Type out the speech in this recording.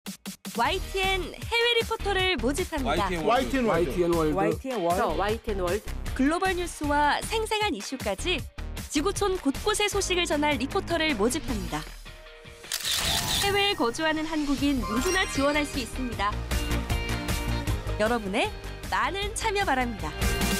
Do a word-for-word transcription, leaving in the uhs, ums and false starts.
와이티엔 해외 리포터를 모집합니다. 와이티엔 와이티엔 월드. 와이티엔 월드. 와이티엔 월드. 와이티엔 월드. 글로벌 뉴스와 생생한 이슈까지 지구촌 곳곳의 소식을 전할 리포터를 모집합니다. 해외에 거주하는 한국인 누구나 지원할 수 있습니다. 여러분의 많은 참여 바랍니다.